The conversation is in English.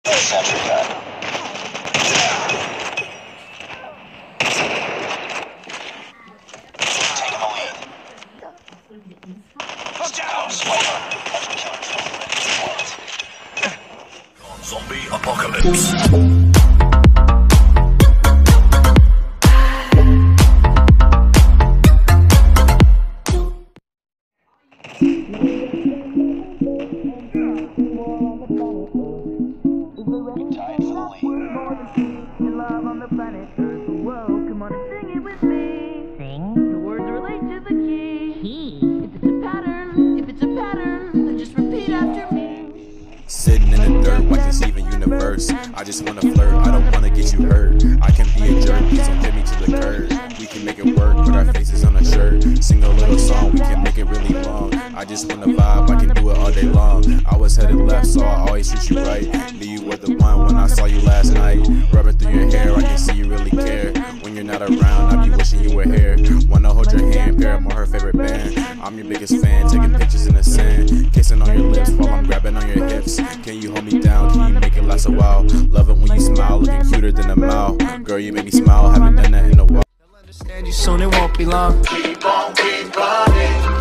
Sentry gun. Taking the lead. Swiper. Zombie apocalypse. Sitting in the dirt like the Steven Universe. I just wanna flirt, I don't wanna get you hurt. I can be a jerk, please don't hit me to the curb. We can make it work, put our faces on a shirt. Sing a little song, we can make it really long. I just wanna vibe, I can do it all day long. I was headed left, so I always treat you right. Knew you were the one when I saw you last night. Rubbing through your hair, I can see you really care. When you're not around, I be wishing you were here. Wanna hold your hand, Paramore her favorite band. I'm your biggest fan, taking pictures in the sand. Kissing on your lips while I'm grabbing on your hips. Can you hold me down? Can you make it last a while? Love it when you smile, looking cuter than a mouth. Girl, you make me smile, haven't done that in a while. I'll understand you soon, it won't be long. Keep on, keep running.